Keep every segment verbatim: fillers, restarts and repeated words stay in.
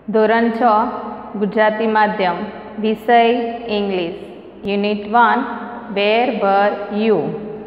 ધોરણ છ ગુજરાતી માધ્યમ વિષય ઇંગ્લિશ યુનિટ વન વેર બર યુ.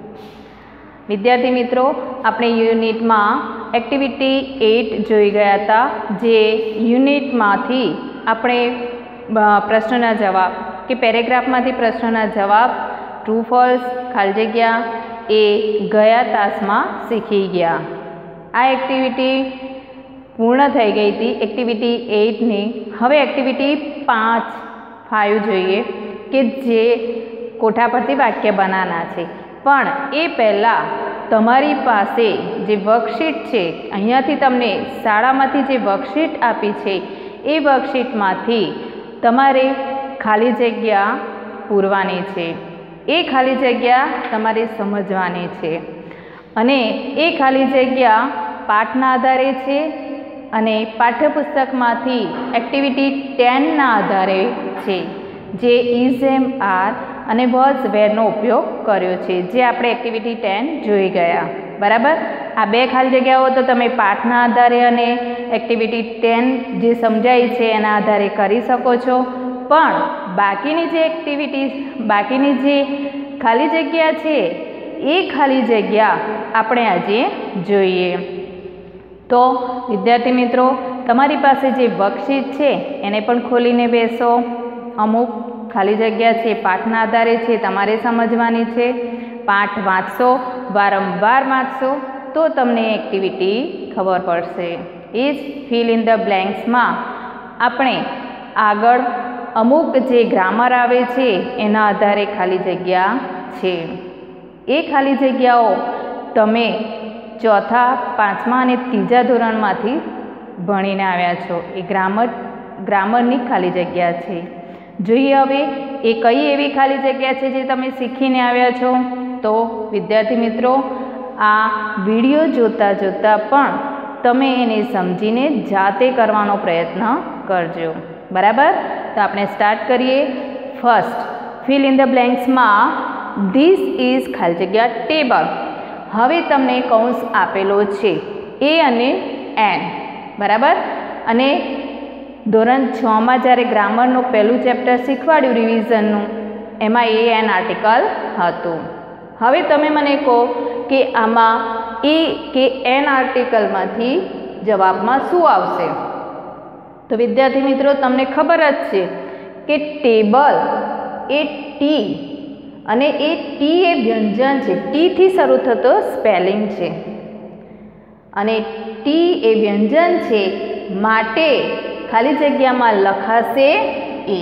વિદ્યાર્થી મિત્રો, આપણે યુનિટમાં એક્ટિવિટી એટ જોઈ ગયા હતા, જે યુનિટમાંથી આપણે પ્રશ્નના જવાબ કે પેરેગ્રાફમાંથી પ્રશ્નના જવાબ ટ્રુ ફોલ્સ ખાલી જગ્યા એ ગયા તાસમાં શીખી ગયા. આ એક્ટિવિટી પૂર્ણ થઈ ગઈ હતી, એક્ટિવિટી એટની. હવે એક્ટિવિટી પાંચ ફાઇવ જોઈએ કે જે કોઠા પરથી વાક્ય બનાવવાના છે. પણ એ પહેલાં તમારી પાસે જે વર્કશીટ છે, અહીંયાથી તમને શાળામાંથી જે વર્કશીટ આપી છે એ વર્કશીટમાંથી તમારે ખાલી જગ્યા પૂરવાની છે. એ ખાલી જગ્યા તમારે સમજવાની છે અને એ ખાલી જગ્યા પાઠના આધારે છે અને પાઠ્યપુસ્તકમાંથી એક્ટિવિટી ટેનના આધારે છે, જે ઇઝ એમ આર અને વોઝ વેરનો ઉપયોગ કર્યો છે, જે આપણે એક્ટિવિટી ટેન જોઈ ગયા. બરાબર. આ બે ખાલી જગ્યાઓ તો તમે પાઠના આધારે અને એક્ટિવિટી ટેન જે સમજાય છે એના આધારે કરી શકો છો. પણ બાકીની જે એક્ટિવિટી બાકીની જે ખાલી જગ્યા છે એ ખાલી જગ્યા આપણે આજે જોઈએ. તો વિદ્યાર્થી મિત્રો, તમારી પાસે જે વર્કશીટ છે એને પણ ખોલીને બેસો. અમુક ખાલી જગ્યા છે પાઠના આધારે છે, તમારે સમજવાની છે. પાઠ વાંચશો, વારંવાર વાંચશો તો તમને એક્ટિવિટી ખબર પડશે. એ જ ફિલ ઇન ધ બ્લેન્ક્સમાં આપણે આગળ અમુક જે ગ્રામર આવે છે એના આધારે ખાલી જગ્યા છે. એ ખાલી જગ્યાઓ તમે ચોથા, પાંચમા અને ત્રીજા ધોરણમાંથી ભણીને આવ્યા છો. એ ગ્રામર ગ્રામરની ખાલી જગ્યા છે. જોઈએ હવે એ કઈ એવી ખાલી જગ્યા છે જે તમે શીખીને આવ્યા છો. તો વિદ્યાર્થી મિત્રો, આ વિડીયો જોતાં જોતાં પણ તમે એને સમજીને જાતે કરવાનો પ્રયત્ન કરજો. બરાબર. તો આપણે સ્ટાર્ટ કરીએ. ફર્સ્ટ, ફિલ ઇન ધ બ્લેન્ક્સમાં ધીસ ઇઝ ખાલી જગ્યા ટેબલ. હવે તમને કૌંસ આપેલો છે એ અને એન. બરાબર. અને ધોરણ છમાં જ્યારે ગ્રામરનું પહેલું ચેપ્ટર શીખવાડ્યું રિવિઝનનું, એમાં એ એન આર્ટિકલ હતું. હવે તમે મને કહો કે આમાં એ કે એન આર્ટિકલમાંથી જવાબમાં શું આવશે? તો વિદ્યાર્થી મિત્રો, તમને ખબર જ છે કે ટેબલ એ ટી અને એ ટી એ વ્યંજન છે. ટીથી શરૂ થતો સ્પેલિંગ છે અને ટી એ વ્યંજન છે, માટે ખાલી જગ્યામાં લખાશે એ.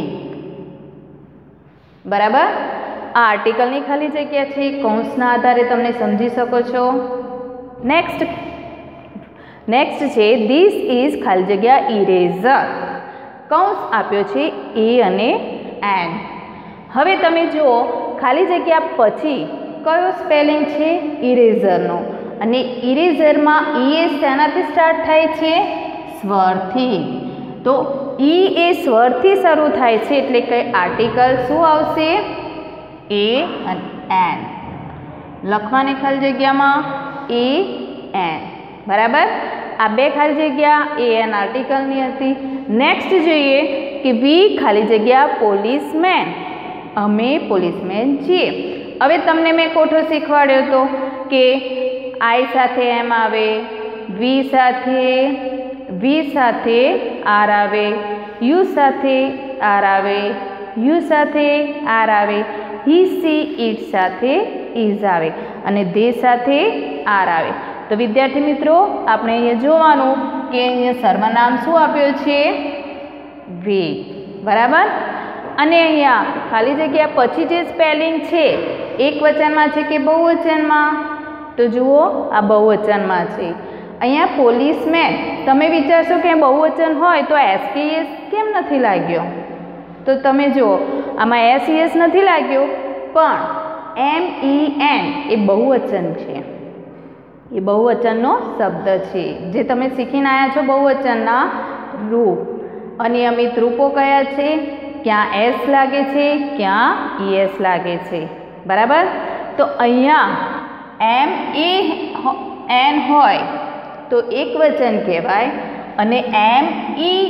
બરાબર. આ આર્ટિકલની ખાલી જગ્યા છે. કૌંસના આધારે તમને સમજી શકો છો. નેક્સ્ટ નેક્સ્ટ છે ધીસ ઇઝ ખાલી જગ્યા ઇરેઝર. કૌંસ આપ્યો છે એ અને એન. હવે તમે જુઓ ખાલી જગ્યા પછી કયો સ્પેલિંગ છે? ઇરેઝરનો. અને ઇરેઝરમાં ઈ એ શેનાથી સ્ટાર્ટ થાય છે? સ્વરથી. તો ઈ એ સ્વરથી શરૂ થાય છે, એટલે કે આર્ટિકલ શું આવશે? એ અને એન. લખવાની ખાલી જગ્યામાં એ એન. બરાબર. આ બે ખાલી જગ્યા એ એન આર્ટિકલની હતી. નેક્સ્ટ જોઈએ કે વી ખાલી જગ્યા પોલીસમેન. અમે પોલીસમેન છીએ. હવે તમને મેં કોઠો શીખવાડ્યો હતો કે આઈ સાથે એમ આવે, વી સાથે વી સાથે આર આવે, યુ સાથે આર આવે, યુ સાથે આર આવે, હી સી ઇટ સાથે ઇઝ આવે અને દે સાથે આર આવે. તો વિદ્યાર્થી મિત્રો, આપણે અહીંયા જોવાનું કે અહીંયા સર્વનામ શું આપ્યો છે? વી. બરાબર. અને અહીંયા ખાલી જગ્યા પછી જે સ્પેલિંગ છે એક વચનમાં છે કે બહુવચનમાં? તો જુઓ, આ બહુવચનમાં છે. અહીંયા પોલીસમેન, તમે વિચારશો કે બહુવચન હોય તો એસ કે એસ કેમ નથી લાગ્યો? તો તમે જુઓ, આમાં એસ એસ નથી લાગ્યો, પણ એમ ઈ એન એ બહુવચન છે. એ બહુવચનનો શબ્દ છે, જે તમે શીખીને આવ્યા છો બહુવચનના રૂપ. અનિયમિત રૂપો કયા છે? ક્યાં એસ લાગે છે, ક્યાં ઈ એસ લાગે છે. બરાબર. તો અહીંયા એમ એ એન હોય તો એક વચન કહેવાય અને એમ ઈ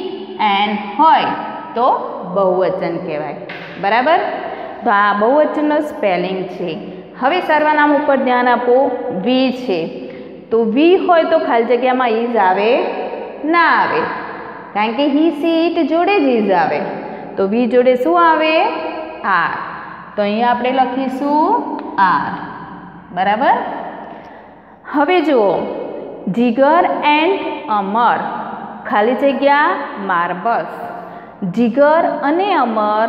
એન હોય તો બહુવચન કહેવાય. બરાબર. તો આ બહુવચનનો સ્પેલિંગ છે. હવે સર્વનામ ઉપર ધ્યાન આપો. વી છે તો વી હોય તો ખાલી જગ્યામાં ઇઝ આવે ના આવે, કારણ કે હી સી ઇટ જોડે જ ઇઝ આવે. તો વી જોડે શું આવે? આર. તો અહીંયા આપણે લખીશું આર. બરાબર. હવે જુઓ, જીગર એન્ડ અમર ખાલી જગ્યા માર્બલ્સ. જીગર અને અમર,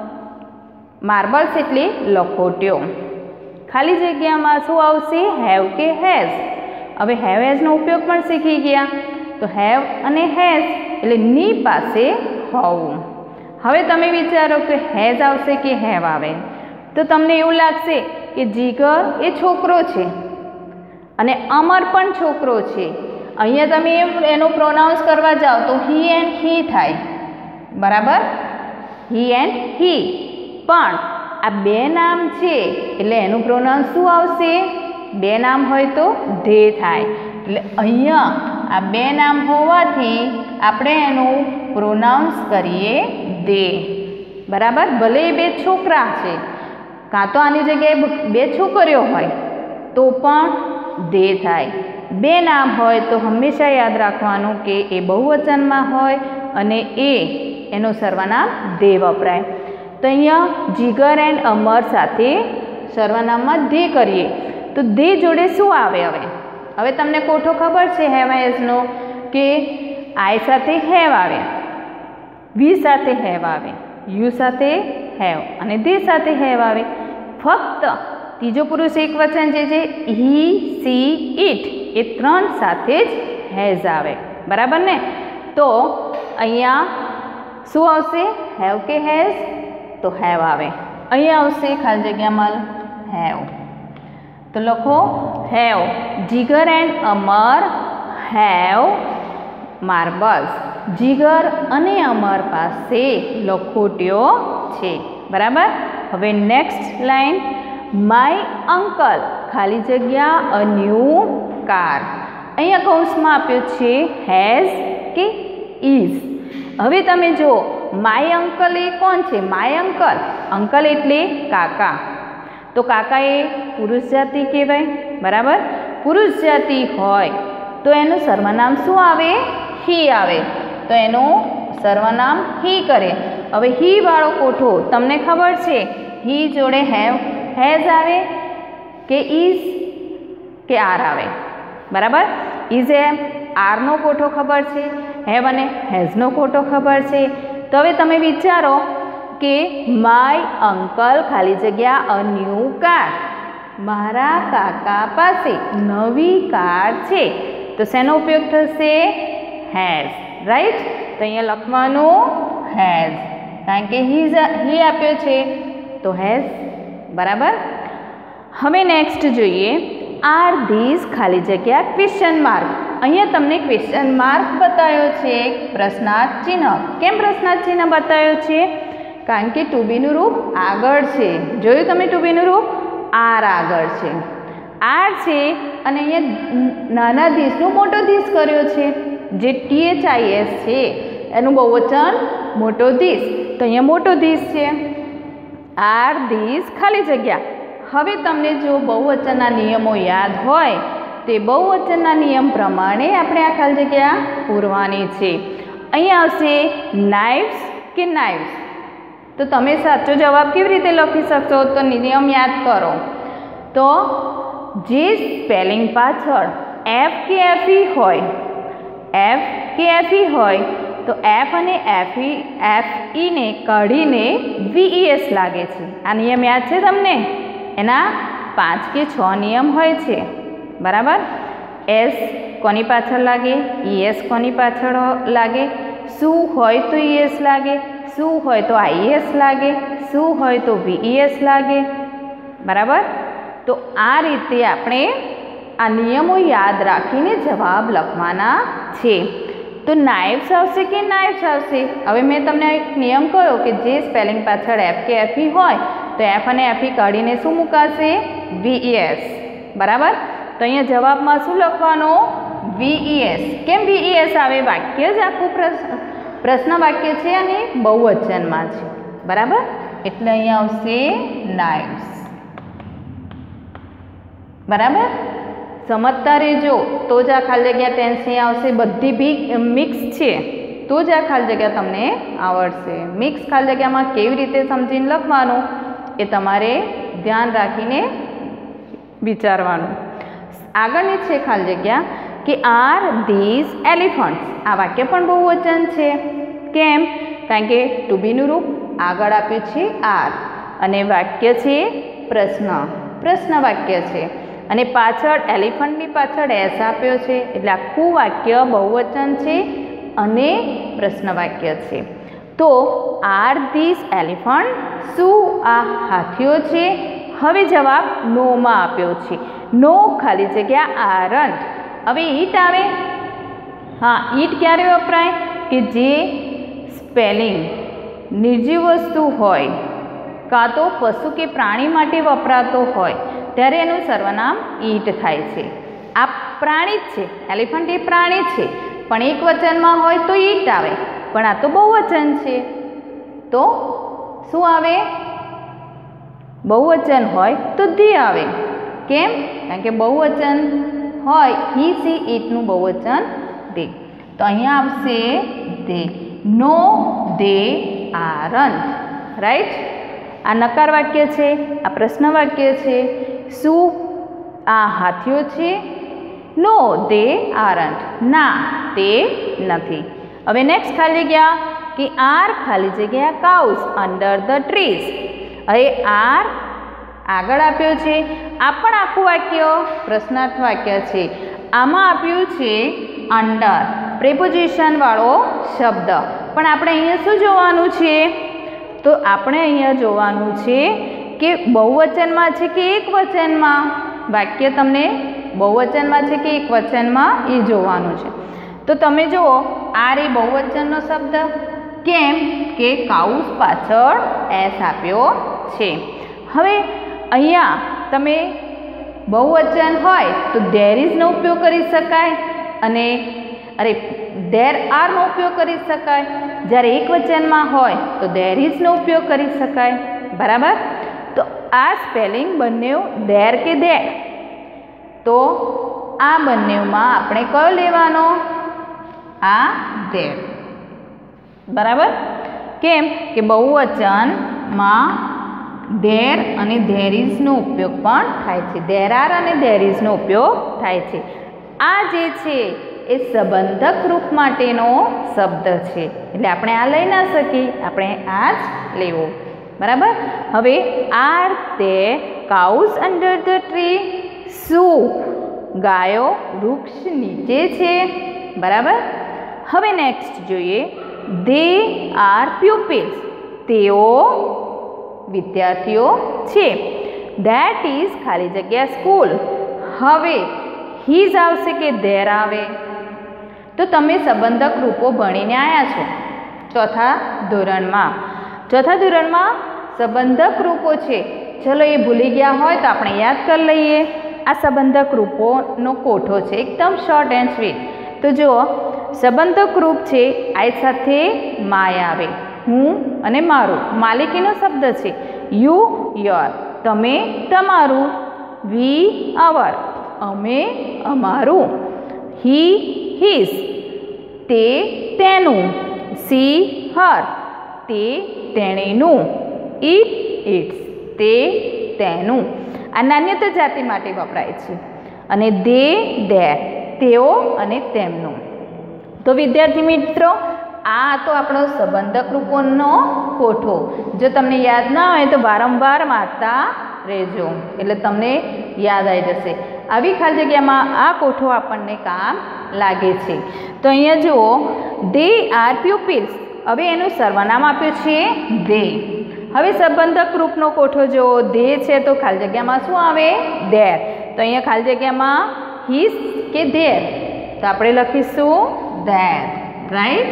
માર્બલ્સ એટલે લખોટીઓ. ખાલી જગ્યામાં શું આવશે? હેવ કે હેઝ. હવે હેવ હેઝનો ઉપયોગ પણ શીખી ગયા. તો હેવ અને હેઝ એટલે ની પાસે હોવું. હવે તમે વિચારો કે હેઝ આવશે કે હેવ આવે, તો તમને એવું લાગશે કે જીગર એ છોકરો છે અને અમર પણ છોકરો છે. અહીંયા તમે એનો પ્રોનાઉન્સ કરવા જાઓ તો હી એન્ડ હી થાય. બરાબર. He and he. પણ આ બે નામ છે એટલે એનું પ્રોનાઉન્સ શું આવશે? બે નામ હોય તો ધે થાય. એટલે અહીંયા આ બે નામ હોવાથી આપણે એનું પ્રોનાઉન્સ કરીએ દે. બરાબર. ભલે એ બે છોકરા છે, કાં તો આની જગ્યાએ બે છોકરીઓ હોય તો પણ દે થાય. બે નામ હોય તો હંમેશા યાદ રાખવાનું કે એ બહુવચનમાં હોય અને એ એનું સર્વનામ દે વપરાય. તો અહીંયા જીગર એન્ડ અમર સાથે સર્વનામમાં દે કરીએ તો દે જોડે શું આવે? હવે હવે તમને કોઠો ખબર છે હેવ હેઝનો કે આઈ સાથે હેવ આવે, વી સાથે હેવ આવે, યુ સાથે હેવ અને દે સાથે હેવ આવે. ફક્ત ત્રીજો પુરુષ એક વચન જે છે હી સી ઇટ એ ત્રણ સાથે જ હેઝ આવે. બરાબર ને. તો અહીંયા શું આવશે? હેવ કે હેઝ? તો હેવ આવે. અહીંયા આવશે ખાલી જગ્યામાં હેવ. તો લખો have. Jigar and Amar have marbles. Jigar અને અમર પાસે લખોટીઓ છે. બરાબર. હવે નેક્સ્ટ લાઈન, માય અંકલ ખાલી જગ્યા અ ન્યૂ કાર. અહીંયા કૌંસમાં આપ્યો છે હેઝ કે ઇઝ. હવે તમે જો માય અંકલ એ કોણ છે? માય અંકલ, અંકલ એટલે કાકા. તો કાકા એ પુરુષ જાતિ કહેવાય. બરાબર. પુરુષ જાતિ હોય તો એનું સર્વનામ શું આવે? હી આવે. તો એનું સર્વનામ હી કરે. હવે હી વાળો કોઠો તમને ખબર છે, હી જોડે હેવ હેઝ આવે કે ઇઝ કે આર આવે. બરાબર. ઇઝ એ આરનો કોઠો ખબર છે, હેવ અને હેઝનો કોઠો ખબર છે. તો હવે તમે વિચારો કે માય અંકલ ખાલી જગ્યા અ ન્યૂ કાર. મારા કાકા પાસે નવી કાર છે. તો શેનો ઉપયોગ થશે? હેઝ. રાઈટ. તો અહીંયા લખવાનું હેઝ, કારણ કે હી હી આપ્યો છે તો હેઝ. બરાબર. હવે નેક્સ્ટ જોઈએ, આર ધીઝ ખાલી જગ્યા ક્વેશ્ચન માર્ક. અહીંયા તમને ક્વેશ્ચન માર્ક બતાવ્યો છે, પ્રશ્નાર્થ ચિહ્ન. કેમ પ્રશ્નાર્થ ચિહ્ન બતાવ્યો છે? કારણ કે ટુ બીનું રૂપ આગળ છે. જોયું તમે ટુ બીનું રૂપ? આર આગળ છે. આર છે અને અહીંયા નાના ધીસનું મોટો ધીસ કર્યો છે. જે ટી એચ આઈ એસ છે એનું બહુવચન મોટો ધીસ. તો અહીંયા મોટો ધીસ છે. આર ધીસ ખાલી જગ્યા. હવે તમને જો બહુવચનના નિયમો યાદ હોય તે બહુવચનના નિયમ પ્રમાણે આપણે આ ખાલી જગ્યા પૂરવાની છે. અહીંયા આવશે નાઇફ્સ કે નાઇફ્સ. તો તમે સાચો જવાબ કેવી રીતે લખી શકશો? તો નિયમ યાદ કરો. તો જે સ્પેલિંગ પાછળ એફ કે એફઈ હોય, એફ કે એફઈ હોય તો એફ અને એફઈ એફઈને કાઢીને વીઈએસ લાગે છે. આ નિયમ યાદ છે તમને? એના પાંચ કે છ નિયમ હોય છે. બરાબર. એસ કોની પાછળ લાગે? ઈએસ કોની પાછળ લાગે? શું હોય તો ઈએસ લાગે, શું હોય તો આઈએસ લાગે, શું હોય તો વીઈએસ લાગે. બરાબર. તો આ રીતે આપણે આ નિયમો યાદ રાખીને જવાબ લખવાના છે. તો નાઇફ્સ આવશે કે નાઇફ્સ આવશે? હવે મેં તમને એક નિયમ કહ્યો કે જે સ્પેલિંગ પાછળ એફ કે એફઈ હોય તો એફ અને એફઈ કાઢીને શું મુકાશે? વીઈએસ. બરાબર. તો અહીંયા જવાબમાં શું લખવાનું? વીઈએસ. કેમ વીઈએસ આવે? વાક્ય જ આખું પ્રશ્ન પ્રશ્ન વાક્ય છે અને બહુવચનમાં છે, બરાબર. એટલે અહીંયા આવશે નાઇટ્સ, બરાબર. સમજતા રહેજો તો જ આ ખાલી જગ્યા ટેન્સ અહીંયા આવશે. બધી બી મિક્સ છે તો જ આ ખાલી જગ્યા તમને આવડશે. મિક્સ ખાલી જગ્યામાં કેવી રીતે સમજીને લખવાનું એ તમારે ધ્યાન રાખીને વિચારવાનું. આગળની છે ખાલી જગ્યા કે આર ધીઝ એલિફન્ટ્સ. આ વાક્ય પણ બહુવચન છે. કેમ? કારણ કે ટુ બીનું રૂપ આગળ આપ્યું છે આર અને વાક્ય છે પ્રશ્ન, પ્રશ્ન વાક્ય છે અને પાછળ એલિફન્ટની પાછળ એસ આપ્યો છે એટલે આખું વાક્ય બહુવચન છે અને પ્રશ્ન વાક્ય છે. તો આર ધીઝ એલિફન્ટ, શું આ હાથીઓ છે? હવે જવાબ નોમાં આપ્યો છે. નો ખાલી જગ્યા આરન્ટ. હવે ઈટ આવે. હા, ઈટ ક્યારે વપરાય? કે જે સ્પેલિંગ નિર્જીવ વસ્તુ હોય કાં તો પશુ કે પ્રાણી માટે વપરાતો હોય ત્યારે એનું સર્વનામ ઈટ થાય છે. આ પ્રાણી જ છે, એલિફન્ટ એ પ્રાણી છે, પણ એક વચનમાં હોય તો ઈટ આવે, પણ આ તો બહુવચન છે તો શું આવે? બહુવચન હોય તો ધી આવે. કેમ? કારણ કે બહુવચન હોય હી સી ઈટનું બહુવચન દે. તો અહીંયા આવશે દે. નો દે આરન્ટ, રાઈટ. આ નકાર વાક્ય છે, આ પ્રશ્ન વાક્ય છે. શું આ હાથીઓ છે? No they aren't. ના, તે નથી. હવે નેક્સ્ટ ખાલી જગ્યા કે આર ખાલી જગ્યા કાઉસ અંડર ધ ટ્રીઝ. હવે આર આગળ આપ્યો છે. આ પણ આખું વાક્ય પ્રશ્નાર્થ વાક્ય છે. આમાં આપ્યું છે અંડર, પ્રેપોઝિશન વાળો શબ્દ. પણ આપણે અહીંયા શું જોવાનું છે? તો આપણે અહીંયા જોવાનું છે કે બહુવચનમાં છે કે એક વચનમાં. વાક્ય તમને બહુવચનમાં છે કે એક વચનમાં એ જોવાનું છે. તો તમે જુઓ આર એ બહુવચનનો શબ્દ. કેમ? કે કાઉસ પાછળ એસ આપ્યો છે. હવે અહીંયા તમે બહુવચન હોય તો ધેર ઇઝનો ઉપયોગ કરી શકાય અને અરે ધેર આરનો ઉપયોગ કરી શકાય. જ્યારે એક વચનમાં હોય તો ધેર ઇઝનો ઉપયોગ કરી શકાય, બરાબર. તો આ સ્પેલિંગ બંને ધેર કે ધેર, તો આ બંનેમાં આપણે કયો લેવાનો? આ ધેર, બરાબર. કેમ? કે બહુવચનમાં ધેર અને ધેર ઇઝનો ઉપયોગ પણ થાય છે. ધેર આર અને ધેર ઇઝનો ઉપયોગ થાય છે. આ જે છે એ સંબંધક રૂપ માટેનો શબ્દ છે એટલે આપણે આ લઈ ના શકીએ, આપણે આ જ લેવો, બરાબર. હવે આર તે કાઉસ અંડર ધ ટ્રી. શું ગાયો વૃક્ષ નીચે છે? બરાબર. હવે નેક્સ્ટ જોઈએ દે આર પ્યુપિલ્સ. તેઓ વિદ્યાર્થીઓ છે. ધેટ ઇઝ ખાલી જગ્યા સ્કૂલ. હવે હીઝ આવશે કે ધેર આવે? તો તમે સંબંધક રૂપો ભણીને આવ્યા છો ચોથા ધોરણમાં. ચોથા ધોરણમાં સંબંધક રૂપો છે. ચલો એ ભૂલી ગયા હોય તો આપણે યાદ કરી લઈએ. આ સંબંધક રૂપોનો કોઠો છે, એકદમ શોર્ટ એન્ડ સ્વીટ. તો જુઓ, સંબંધક રૂપ છે આ સાથે માય આવે, હું અને મારું. માલિકીનો શબ્દ છે. યુ યોર, તમે તમારું. વી અવર, અમે અમારું. હી હિઝ, તે તેનું. સી હર, તે તેણીનું. ઇટ ઇટ્સ, તે તેનું. આ નાન્યતા જાતિ માટે વપરાય છે. અને દે ધેર, તેઓ અને તેમનું. તો વિદ્યાર્થી મિત્રો, આ તો આપણો સંબંધક રૂપોનો કોઠો. જો તમને યાદ ના હોય તો વારંવાર વાંચતા રહેજો એટલે તમને યાદ આવી જશે. આવી ખાલી જગ્યામાં આ કોઠો આપણને કામ લાગે છે. તો અહીંયા જુઓ, દે આર પ્યુપિલ્સ. હવે એનું સર્વનામ આપ્યું છે દે. હવે સંબંધક રૂપનો કોઠો જુઓ, દે છે તો ખાલી જગ્યામાં શું આવે? ધેર. તો અહીંયા ખાલી જગ્યામાં હિઝ કે ધેર? તો આપણે લખીશું ધેર, રાઈટ.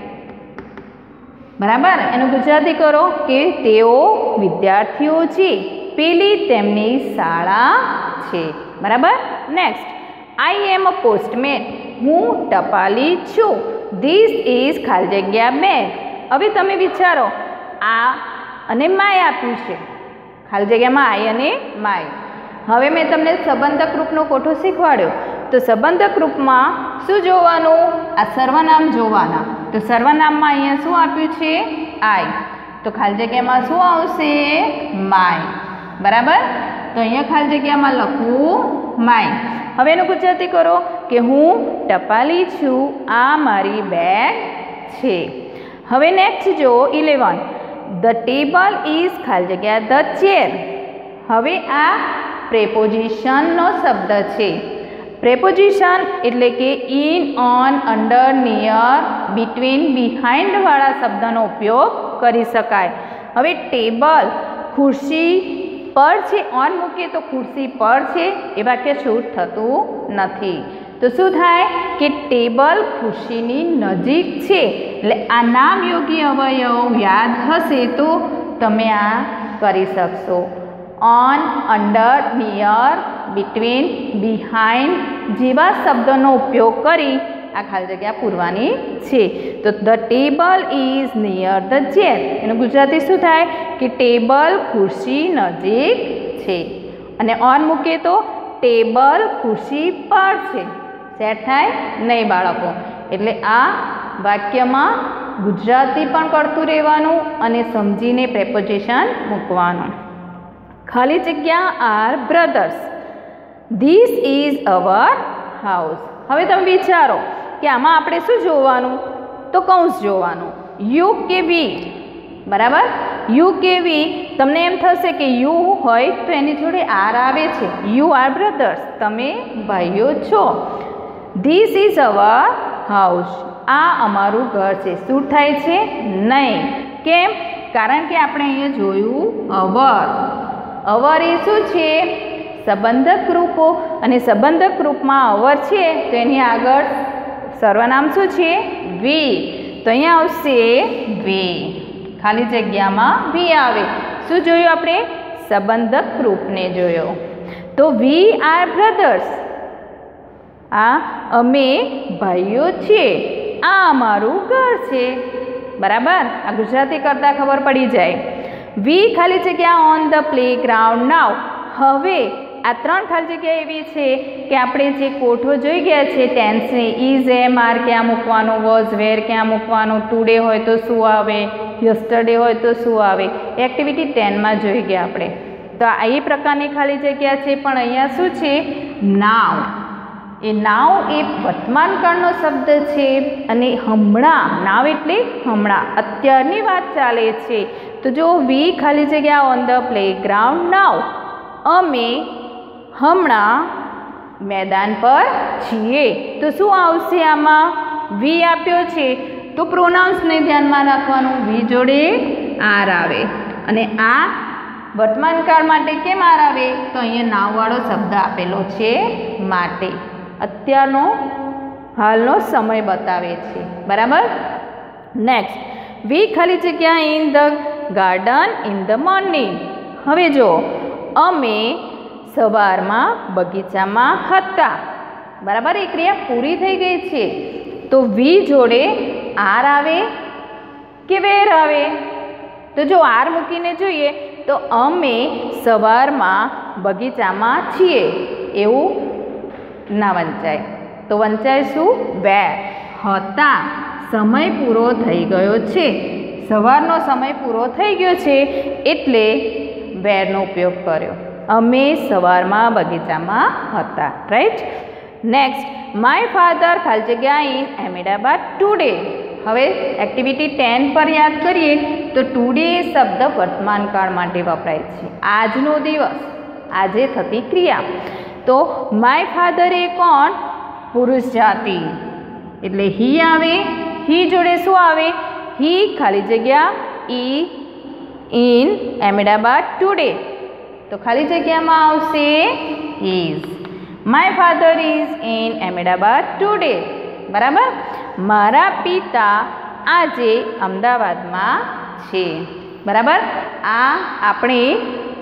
બરાબર. એનું ગુજરાતી કરો કે તેઓ વિદ્યાર્થીઓ છે. પેલી તેમની શાળા છે, બરાબર. Next, I am a postman. હું ટપાલી છું. ધીસ ઇઝ ખાલી જગ્યા બેગ. હવે તમે વિચારો, આ અને માય આપ્યું છે, ખાલી જગ્યામાં આઈ અને માય. હવે મેં તમને સંબંધક રૂપનો કોઠો શીખવાડ્યો, તો સંબંધક રૂપમાં શું જોવાનું? આ સર્વનામ જોવાના. તો સર્વનામમાં અહીંયા શું આપ્યું છે? આઈ. તો ખાલી જગ્યામાં શું આવશે? માય. બરાબર? તો અહીંયા ખાલી જગ્યામાં લખવું માય. હવે એનું ગુજરાતી કરો કે હું ટપાલી છું, આ મારી બેગ છે. હવે નેક્સ્ટ જો ઇલેવન, ધ ટેબલ ઇઝ ખાલી જગ્યા ધ ચેર. હવે આ પ્રેપોઝિશનનો શબ્દ છે. પ્રેપોઝિશન એટલે કે in, on, under, near, between, behind વાળા શબ્દનો ઉપયોગ કરી શકાય. હવે ટેબલ ખુરશી પર છે, ઓન મૂકીએ તો ખુરશી પર છે, એ વાક્ય શૂટ થતું નથી. તો શું થાય કે ટેબલ ખુરશીની નજીક છે. એટલે આ નામ યોગી અવયવ યાદ હશે તો તમે આ કરી શકશો. On, under, near, between, behind જેવા શબ્દોનો ઉપયોગ કરી આ ખાલી જગ્યા પૂરવાની છે. તો the table is near the chair. એનું ગુજરાતી શું થાય કે ટેબલ ખુરશી નજીક છે. અને ઓન મૂકીએ તો ટેબલ ખુરશી પર છે. સેટ થાય નહીં બાળકો? એટલે આ વાક્યમાં ગુજરાતી પણ કરતું રહેવાનું અને સમજીને પ્રેપોઝિશન મૂકવાનું. ખાલી જગ્યા are brothers. This is our house. હવે તમે વિચારો કે આમાં આપણે શું જોવાનું? તો કૌંસ જોવાનું. યુ કે વી. બરાબર? યુ કે વી. તમને એમ થશે કે યુ હોય તો એની જોડે આર આવે છે. You are brothers. તમે ભાઈઓ છો. This is our house. આ અમારું ઘર છે. શું થાય છે? નહીં. કેમ? કારણ કે આપણે અહીંયા જોયું અવર. અવર એ શું છે? સંબંધક રૂપો. અને સંબંધક રૂપમાં અવર છે તો એની આગળ સર્વનામ શું છે? વી. તો અહીંયા આવશે વી. ખાલી જગ્યામાં વી આવે. શું જોયું આપણે? સંબંધક રૂપને જોયો. તો વી આર બ્રધર્સ. આ અમે ભાઈઓ છીએ. આ અમારું ઘર છે. બરાબર? આ ગુજરાતી કરતાં ખબર પડી જાય. વી ખાલી જગ્યા on the playground now. હવે આ ત્રણ ખાલી જગ્યા એવી છે કે આપણે જે કોઠો જોઈ ગયા છે ટેન્સને, ઇઝ, એમ, આર ક્યાં મૂકવાનું, વોઝ, વેર ક્યાં મૂકવાનું, ટુડે હોય તો શું આવે, યસ્ટરડે હોય તો શું આવે, એક્ટિવિટી ટેનમાં જોઈ ગયા આપણે. તો આ એ પ્રકારની ખાલી જગ્યા છે. પણ અહીંયા શું છે? નાવ. એ નાવ એ વર્તમાનકાળનો શબ્દ છે અને હમણાં, નાવ એટલે હમણાં, અત્યારની વાત ચાલે છે. તો જો વી ખાલી જગ્યા on the playground now. અમે હમણાં મેદાન પર છીએ. તો શું આવશે આમાં? વી આપ્યો છે તો પ્રોનાઉન્સને ધ્યાનમાં રાખવાનું. વી જોડે આર આવે. અને આ વર્તમાનકાળ માટે કેમ આર આવે? તો અહીંયા નાવવાળો શબ્દ આપેલો છે માટે. અત્યારનો હાલનો સમય બતાવે છે. બરાબર? નેક્સ્ટ, વી ખાલી જગ્યા in the garden in the morning. હવે જો અમે સવારમાં બગીચામાં હતા. બરાબર? એ ક્રિયા પૂરી થઈ ગઈ છે. તો વી જોડે આર આવે કે વેર આવે? તો જો આર મૂકીને જોઈએ તો અમે સવારમાં બગીચામાં છીએ એવું ના વંચાય. તો વંચાય શું? વેર. હતા. સમય પૂરો થઈ ગયો છે. સવારનો સમય પૂરો થઈ ગયો છે એટલે વેરનો ઉપયોગ કર્યો. અમે સવારમાં બગીચામાં હતા. રાઈટ? નેક્સ્ટ, માય ફાધર ખાલી જગ્યા ઇન અહેમદાબાદ ટુડે. હવે એક્ટિવિટી ટેન પર યાદ કરીએ તો ટુડે શબ્દ વર્તમાનકાળ માટે વપરાય છે. આજનો દિવસ, આજે થતી ક્રિયા. તો માય ફાધર એ કોણ? પુરુષ જાતિ. એટલે હી આવે. હી જોડે શું આવે? હી ખાલી જગ્યા ઈ ઇન અહેમદાબાદ ટુડે. તો ખાલી જગ્યામાં આવશે is. My father is in Ahmedabad today. બરાબર? મારા પિતા આજે અમદાવાદમાં છે. બરાબર? આ આપણી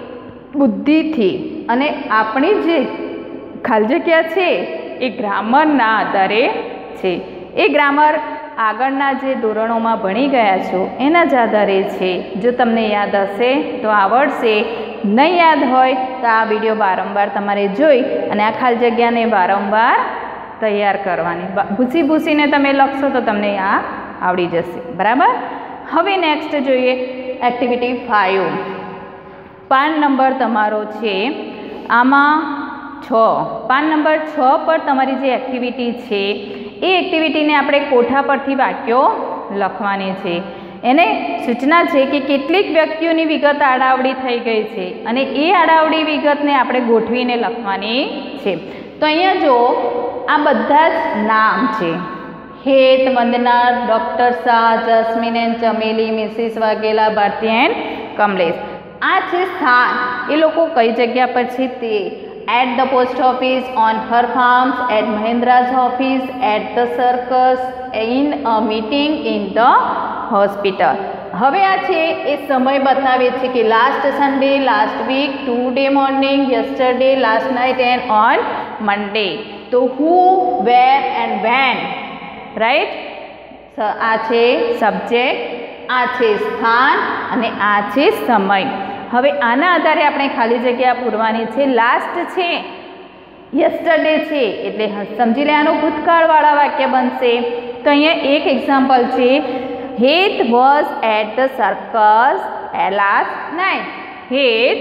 બુદ્ધિથી અને આપણી જે ખાલી જગ્યા છે એ ગ્રામરના આધારે છે. એ ગ્રામર આગળના જે ધોરણોમાં ભણી ગયા છો એના જ આધારે છે. જો તમને યાદ હશે તો આવડશે, નહીં યાદ હોય તો આ વિડીયો વારંવાર તમારે જોઈ અને આ ખાલી જગ્યાને વારંવાર તૈયાર કરવાની. ભૂસી ભૂસીને તમે લખશો તો તમને આ આવડી જશે. બરાબર. હવે નેક્સ્ટ જોઈએ એક્ટિવિટી ફાઇવ. પાન નંબર તમારો છે આમાં છ. પાન નંબર છ પર તમારી જે એક્ટિવિટી છે એ એક્ટિવિટીને આપણે કોઠા પરથી વાક્યો લખવાની છે. એને સૂચના છે કે કેટલીક વ્યક્તિઓની વિગત આડાવડી થઈ ગઈ છે અને એ આડાવડી વિગતને આપણે ગોઠવીને લખવાની છે. તો અહીંયા જો આ બધા જ નામ છે. Het, Vandana, doctor Shah, Jasmine and Chameli, Mrs Vaghela, Bharati and Kamlesh. આ છે સ્થાન. એ લોકો કઈ જગ્યા પર છે તે. At the post office, on her farms, at Mahendra's office, at the circus, in a meeting, in the hospital. હવે આ છે એ સમય બતાવે છે કે last Sunday, last week, today morning, yesterday, last night and on Monday. તો who, where and when. Right. આ છે સબ્જેક્ટ, આ છે સ્થાન અને આ છે સમય. હવે આના આધારે આપણે ખાલી જગ્યા પૂરવાની છે. લાસ્ટ છે, યસ્ટરડે છે એટલે સમજી લેવાનું ભૂતકાળવાળા વાક્ય બનશે. તો અહીંયા એક એક્ઝામ્પલ છે. Het was at the circus last night. Het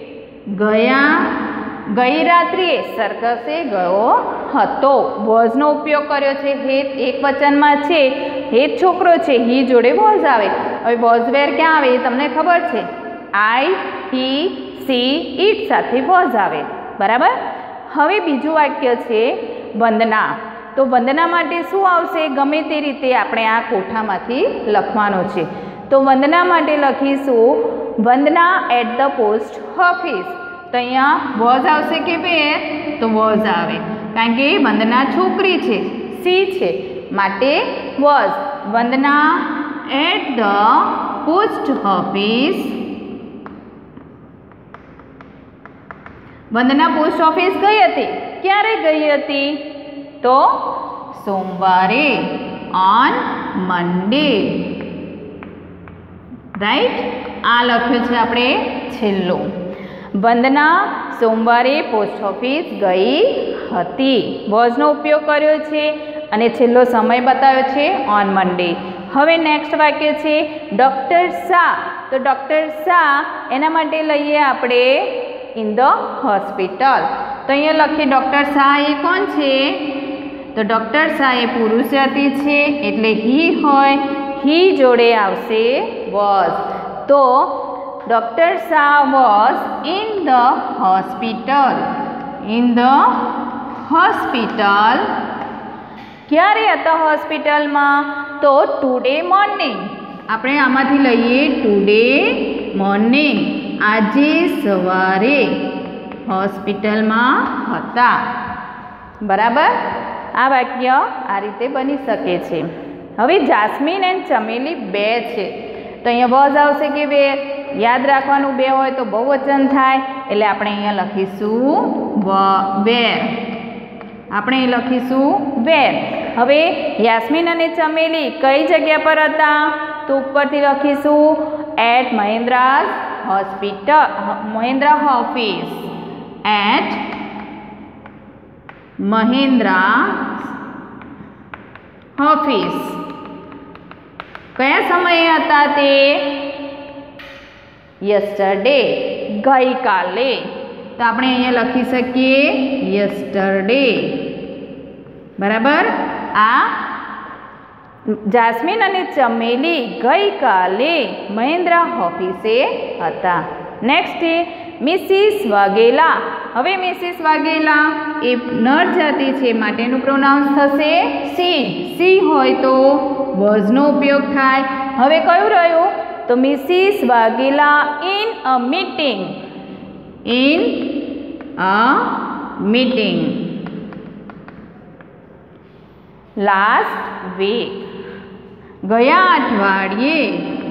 ગયા ગઈ રાત્રિએ સર્કસે ગયો હતો. વોઝનો ઉપયોગ કર્યો છે. હેત એક વચનમાં છે. હેત છોકરો છે, હી જોડે વોઝ આવે. હવે વોઝ વેર ક્યાં આવે એ તમને ખબર છે. આઈ, હી, સી, ઇટ સાથે વોઝ આવે. બરાબર. હવે બીજું વાક્ય છે વંદના. તો વંદના માટે શું આવશે? ગમે તે રીતે આપણે આ કોઠામાંથી લખવાનું છે. તો વંદના માટે લખીશું Vandana at the post office. તો અહીંયા વોઝ આવશે કે વેર? તો વોઝ આવે, કારણ કે વંદના છોકરી છે, સી છે, માટે was. Vandana at the post office. Vandana post office ગઈ હતી. ક્યારે ગઈ હતી? તો સોમવારે, ઓન મંડે. રાઈટ. આ લખ્યું છે આપણે છેલ્લું. વંદના સોમવારે પોસ્ટ ઓફિસ ગઈ હતી. વોઝનો ઉપયોગ કર્યો છે અને છેલ્લો સમય બતાવ્યો છે ઓન મંડે. હવે નેક્સ્ટ વાક્ય છે ડૉક્ટર શાહ. તો ડૉક્ટર શાહ એના માટે લઈએ આપણે ઇન ધ હોસ્પિટલ. તો અહીંયા લખીએ ડૉક્ટર શાહ એ કોણ છે? તો ડૉક્ટર શાહ એ પુરુષ જાતિ છે એટલે હી હોય. હી જોડે આવશે વોઝ. તો doctor Shah was in the hospital. In the hospital. ક્યારે હતા હોસ્પિટલમાં? તો ટુડે મોર્નિંગ. આપણે આમાંથી લઈએ ટુડે મોર્નિંગ. આજે સવારે હોસ્પિટલમાં હતા. બરાબર. આ વાક્ય આ રીતે બની શકે છે. હવે જાસ્મીન એન્ડ ચમેલી બે છે. તો અહીંયા વોઝ આવશે કે વેર? યાદ રાખવાનું, બે હોય તો બહુવચન થાય એટલે આપણે અહીંયા લખીશું વેર. આપણે અહીં લખીશું વેર. હવે યાસ્મીન અને ચમેલી કઈ જગ્યા પર હતા? તો ઉપરથી લખીશું at Mahendra's hospital, Mahendra office. At Mahendra office. કયા સમયે હતા તે? યસ્ટરડે, ગઈકાલે. તો આપણે અહીંયા લખી શકીએ યસ્ટરડે. બરાબર. આ જાસ્મીન અને ચમેલી ગઈકાલે મહેન્દ્રા ઓફિસે હતા. Next Mrs Vaghela. હવે મિસિસ વાઘેલા એ નર જાતિ છે માટેનું પ્રોનાઉન્સ થશે સી. સી હોય તો વોઝનો ઉપયોગ થાય. હવે કયું રહ્યું? તો Mrs Vaghela in a meeting. In a meeting. Last week. ગયા અઠવાડિયે.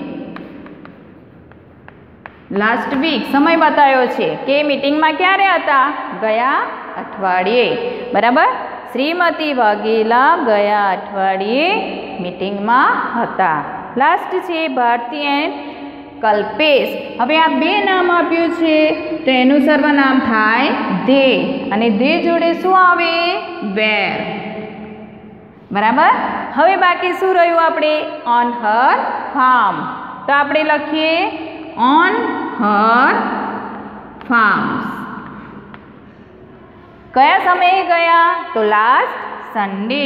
લાસ્ટ વીક સમય બતાવ્યો છે કે મીટિંગમાં ક્યારે હતા? ગયા અઠવાડિયે. બરાબર. શ્રીમતી વાઘેલા ગયા અઠવાડિયે મીટિંગમાં હતા. લાસ્ટ છે ભારતી એન્ડ કલ્પેશ. હવે આ બે નામ આપ્યું છે તો એનું સર્વનામ થાય ધે, અને ધે જોડે શું આવે? વેર. બરાબર. હવે બાકી શું રહ્યું? આપણે ઓન હર ફાર્મ. તો આપણે લખીએ ઓન હર ફાર્મ્સ. કયા સમયે ગયા? તો લાસ્ટ સન્ડે.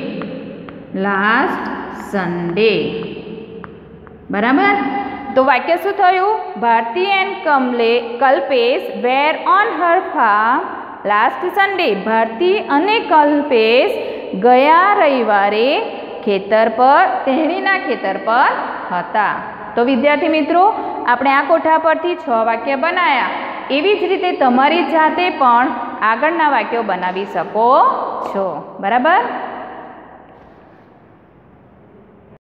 Last Sunday. બરાબર. તો વાક્ય શું થયું? ભારતી એન્ડ કમલે Kalpesh were on her farm last Sunday. Bharati અને કલ્પેશ ગયા રવિવારે ખેતર પર, તેણીના ખેતર પર હતા. તો વિદ્યાર્થી મિત્રો, આપણે આ કોઠા પરથી છ વાક્ય બનાવ્યા. એવી જ રીતે તમારી જાતે પણ આગળના વાક્યો બનાવી શકો છો. બરાબર.